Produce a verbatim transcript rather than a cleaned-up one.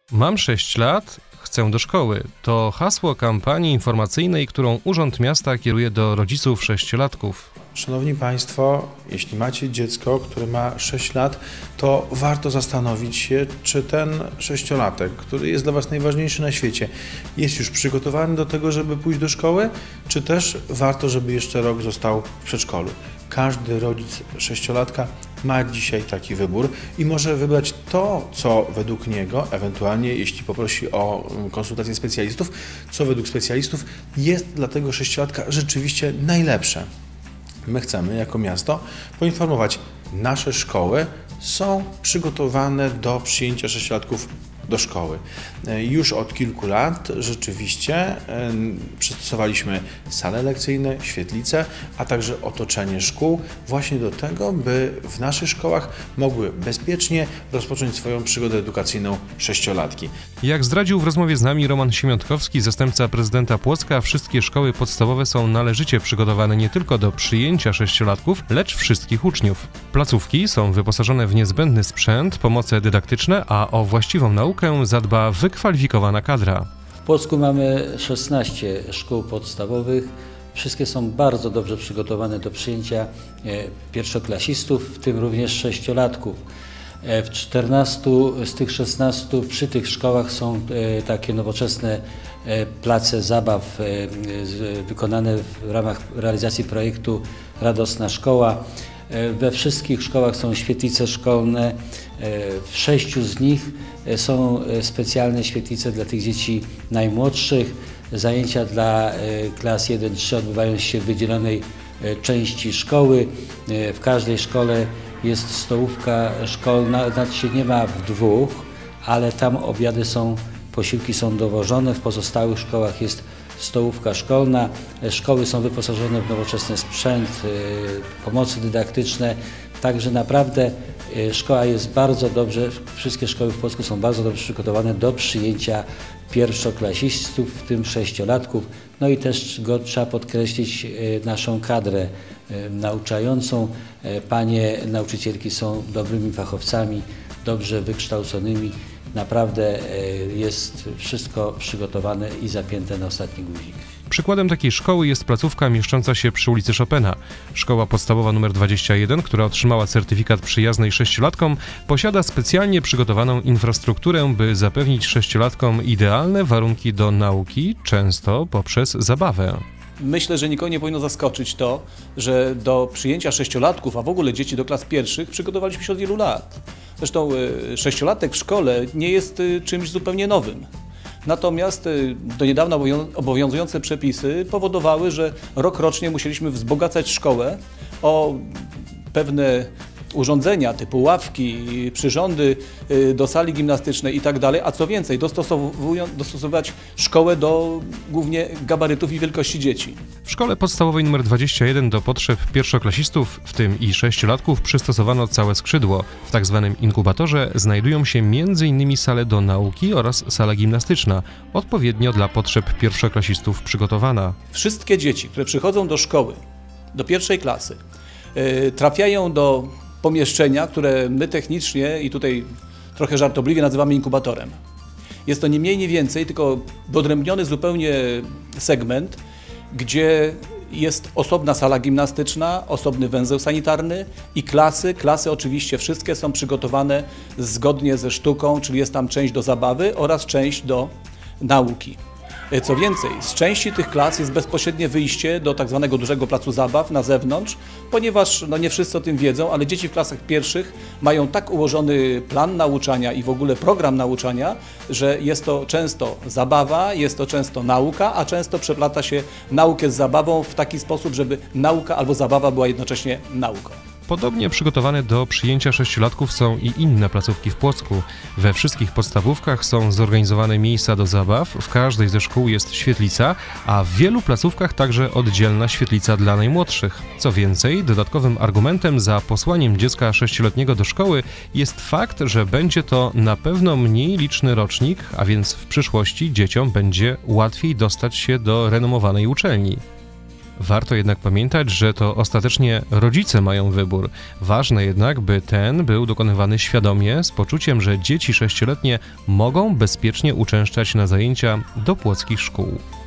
Mam sześć lat, chcę do szkoły. To hasło kampanii informacyjnej, którą Urząd Miasta kieruje do rodziców sześciolatków. Szanowni Państwo, jeśli macie dziecko, które ma sześć lat, to warto zastanowić się, czy ten sześciolatek, który jest dla Was najważniejszy na świecie, jest już przygotowany do tego, żeby pójść do szkoły, czy też warto, żeby jeszcze rok został w przedszkolu. Każdy rodzic sześciolatka ma dzisiaj taki wybór i może wybrać to, co według niego, ewentualnie jeśli poprosi o konsultację specjalistów, co według specjalistów jest dla tego sześciolatka rzeczywiście najlepsze. My chcemy jako miasto poinformować, nasze szkoły są przygotowane do przyjęcia sześciolatków do szkoły. Już od kilku lat rzeczywiście przystosowaliśmy sale lekcyjne, świetlice, a także otoczenie szkół właśnie do tego, by w naszych szkołach mogły bezpiecznie rozpocząć swoją przygodę edukacyjną sześciolatki. Jak zdradził w rozmowie z nami Roman Siemiątkowski, zastępca prezydenta Płocka, wszystkie szkoły podstawowe są należycie przygotowane nie tylko do przyjęcia sześciolatków, lecz wszystkich uczniów. Placówki są wyposażone w niezbędny sprzęt, pomoce dydaktyczne, a o właściwą naukę zadba wykwalifikowana kadra. W Płocku mamy szesnaście szkół podstawowych. Wszystkie są bardzo dobrze przygotowane do przyjęcia pierwszoklasistów, w tym również sześciolatków. W czternastu z tych szesnastu przy tych szkołach są takie nowoczesne place zabaw wykonane w ramach realizacji projektu Radosna Szkoła. We wszystkich szkołach są świetlice szkolne, w sześciu z nich są specjalne świetlice dla tych dzieci najmłodszych. Zajęcia dla klas jeden trzy odbywają się w wydzielonej części szkoły. W każdej szkole jest stołówka szkolna, znaczy się nie ma w dwóch, ale tam obiady są, posiłki są dowożone. W pozostałych szkołach jest stołówka szkolna. Szkoły są wyposażone w nowoczesny sprzęt, pomocy dydaktyczne, także naprawdę szkoła jest bardzo dobrze, wszystkie szkoły w Płocku są bardzo dobrze przygotowane do przyjęcia pierwszoklasistów, w tym sześciolatków. No i też go trzeba podkreślić naszą kadrę nauczającą. Panie nauczycielki są dobrymi fachowcami, dobrze wykształconymi. Naprawdę jest wszystko przygotowane i zapięte na ostatni guzik. Przykładem takiej szkoły jest placówka mieszcząca się przy ulicy Chopina. Szkoła podstawowa nr dwadzieścia jeden, która otrzymała certyfikat przyjaznej sześciolatkom, posiada specjalnie przygotowaną infrastrukturę, by zapewnić sześciolatkom idealne warunki do nauki, często poprzez zabawę. Myślę, że nikogo nie powinno zaskoczyć to, że do przyjęcia sześciolatków, a w ogóle dzieci do klas pierwszych przygotowaliśmy się od wielu lat. Zresztą sześciolatek w szkole nie jest czymś zupełnie nowym. Natomiast do niedawna obowiązujące przepisy powodowały, że rok rocznie musieliśmy wzbogacać szkołę o pewne urządzenia typu ławki, przyrządy do sali gimnastycznej i tak dalej, a co więcej, dostosowywać szkołę do głównie gabarytów i wielkości dzieci. W szkole podstawowej nr dwadzieścia jeden do potrzeb pierwszoklasistów, w tym i sześciolatków, przystosowano całe skrzydło. W tak zwanym inkubatorze znajdują się między innymi sale do nauki oraz sala gimnastyczna, odpowiednio dla potrzeb pierwszoklasistów przygotowana. Wszystkie dzieci, które przychodzą do szkoły, do pierwszej klasy, yy, trafiają do pomieszczenia, które my technicznie i tutaj trochę żartobliwie nazywamy inkubatorem. Jest to nie mniej, nie więcej, tylko wyodrębniony zupełnie segment, gdzie jest osobna sala gimnastyczna, osobny węzeł sanitarny i klasy. Klasy oczywiście wszystkie są przygotowane zgodnie ze sztuką, czyli jest tam część do zabawy oraz część do nauki. Co więcej, z części tych klas jest bezpośrednie wyjście do tak zwanego dużego placu zabaw na zewnątrz, ponieważ no nie wszyscy o tym wiedzą, ale dzieci w klasach pierwszych mają tak ułożony plan nauczania i w ogóle program nauczania, że jest to często zabawa, jest to często nauka, a często przeplata się naukę z zabawą w taki sposób, żeby nauka albo zabawa była jednocześnie nauką. Podobnie przygotowane do przyjęcia sześciolatków są i inne placówki w Płocku. We wszystkich podstawówkach są zorganizowane miejsca do zabaw, w każdej ze szkół jest świetlica, a w wielu placówkach także oddzielna świetlica dla najmłodszych. Co więcej, dodatkowym argumentem za posłaniem dziecka sześcioletniego do szkoły jest fakt, że będzie to na pewno mniej liczny rocznik, a więc w przyszłości dzieciom będzie łatwiej dostać się do renomowanej uczelni. Warto jednak pamiętać, że to ostatecznie rodzice mają wybór. Ważne jednak, by ten był dokonywany świadomie, z poczuciem, że dzieci sześcioletnie mogą bezpiecznie uczęszczać na zajęcia do płockich szkół.